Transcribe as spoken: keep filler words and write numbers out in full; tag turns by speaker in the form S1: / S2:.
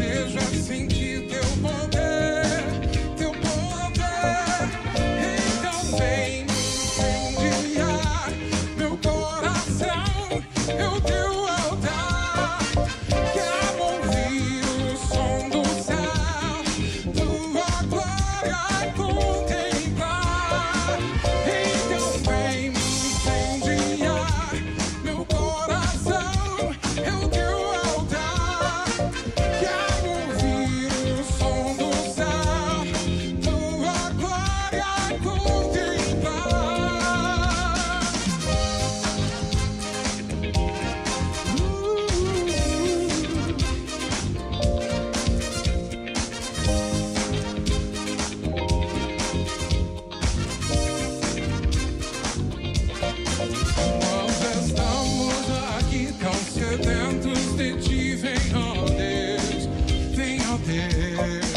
S1: desejo é sentir teu poder, teu poder. Então vem me incendiar meu coração, eu teu altar. Quero ouvir o som do céu, tua glória contemplar. Então vem me incendiar meu coração, eu teu altar. Quero ouvir o som do céu, tua glória contemplar. Nós estamos aqui tão sedentos de ti, vem, ó Deus, vem, ó Deus.